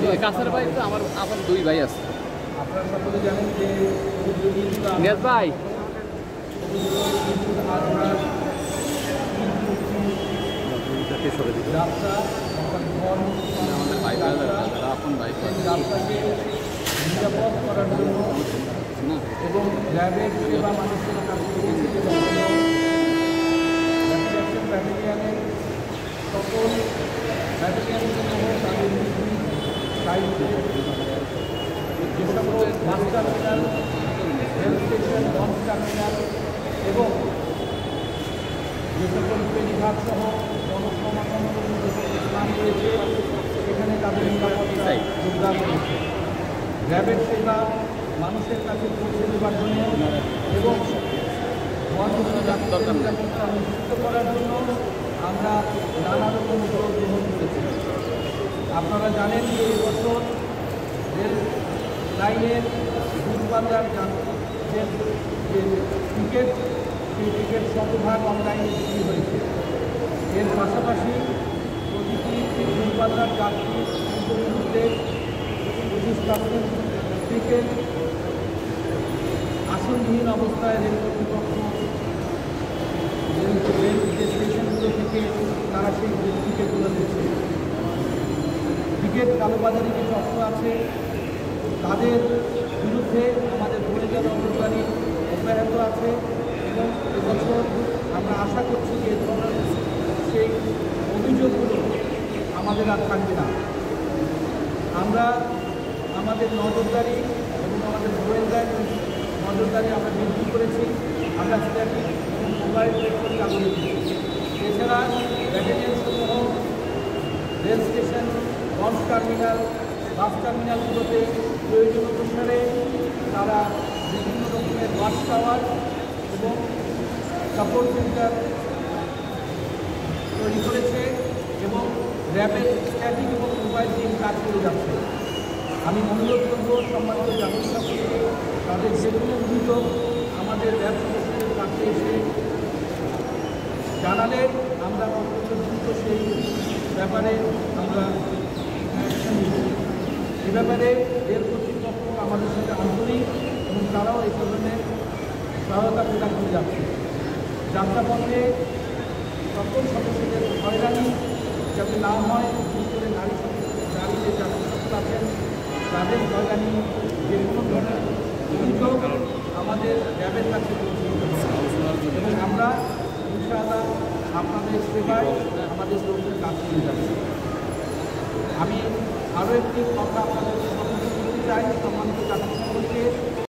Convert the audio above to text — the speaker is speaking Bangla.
কাছের ভাই তো আমার দুই ভাই আছে। আপনারা সকলে জানেন যে নিয়াজ ভাই যাত্রা আমাদের ভাই আপন ভাই যাত্রাকে নিরাপদ করার জন্য এবং র্যাবের সেবা মানুষের কাছে পৌঁছে দেওয়ার জন্য র্যাপিড অ্যাকশন ব্যাটালিয়ানের সকল ব্যাটালিয়ানের সহ তাদের দায়িত্বে যে সকল bus terminal, rail station, launch terminal এবং যে সকল ফেরিঘাট সহ জনসমাগম স্থান রয়েছে সেখানে তাদের নিরাপত্তায় যোগদান রয়েছে। র্যাবের সেবা মানুষের কাছে পৌঁছে দেওয়ার জন্য এবং নিরাপত্তা নিশ্চিত করার জন্য আমরা নানা রকম উদ্যোগ গ্রহণ করেছি। আপনারা জানেন যে এবছর রেল লাইনের দূরপাল্লার যাত্রীদের যে টিকিট, সেই টিকিট শতভাগ অনলাইনে বিক্রি হয়েছে। এর পাশাপাশি প্রতিটি দূরপাল্লার যাত্রীর বিরুদ্ধে 25% টিকিট আসনবিহীন অবস্থায় রেল কর্তৃপক্ষ রেল যে স্টেশনগুলো থেকে তারা সেই টিকিটগুলো দিচ্ছে। টিকিট কালোবাজারি যে চক্র আছে তাদের বিরুদ্ধে আমাদের ভূমিকা নজরদারি অব্যাহত আছে এবং এবছর আমরা আশা করছি যে সেই অভিযোগগুলো আমাদের আর থাকবে না। আমরা আমাদের নজরদারি এবং আমাদের গোয়েন্দার নজরদারি আমরা বৃদ্ধি করেছি। আমরা স্ট্যাটিক এবং মোবাইল নেটওয়ার্ক চালিয়ে দিয়েছি। এছাড়া ব্যাটালিয়ন সমূহ rail station, launch terminal, bus টার্মিনালগুলোতে প্রয়োজন অনুসারে তারা বিভিন্ন রকমের ওয়াচ টাওয়ার এবং সাপোর্ট সেন্টার তৈরি করেছে এবং র্যাবের স্ট্যাটিক এবং মোবাইল টিম কাজ করে যাচ্ছে। আমি অনুরোধ করব সম্মানিত জাতীয় ছাত্রীকে তাদের যে কোনো অভিযোগ আমাদের র্যাব সদস্যদের কাছে এসে জানালে আমরা অত্যন্ত দ্রুত সেই ব্যাপারে আমরা অ্যাকশন নিব। এ ব্যাপারে রেল কর্তৃপক্ষ আমাদের সাথে আন্তরিক এবং তারাও এই ধরনের সহায়তা প্রদান করে যাচ্ছে। যাত্রাপথে সকল সদস্যদের হয়রানি যাতে না হয়, বিশেষ করে নারীদের যাত্রী সকল আছেন তাদের হয়রানি যে কোনো ধরনের অভিযোগ আমাদের র্যাবের কাছে পৌঁছে দিতে হবে এবং আমরা ইনশাআল্লাহ আপনাদের সেবায় আমাদের লোকদের কাজ করে যাচ্ছি। আমি আরও একটি কথা আপনাদের সম্বোধন করতে চাই, সম্মানিত জাতীয়